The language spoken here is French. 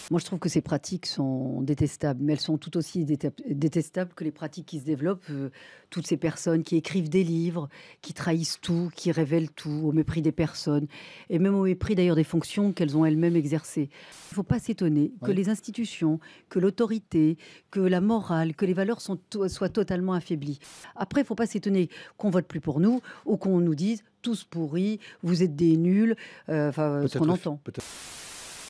Moi, je trouve que ces pratiques sont détestables, mais elles sont tout aussi détestables que les pratiques qui se développent. Toutes ces personnes qui écrivent des livres, qui trahissent tout, qui révèlent tout, au mépris des personnes, et même au mépris d'ailleurs des fonctions qu'elles ont elles-mêmes exercées. Il ne faut pas s'étonner que Oui. les institutions, que l'autorité, que la morale, que les valeurs soient totalement affaiblies. Après, il ne faut pas s'étonner qu'on vote plus pour nous ou qu'on nous dise tous pourris, vous êtes des nuls, enfin, ce qu'on Peut-être, entend. peut-être.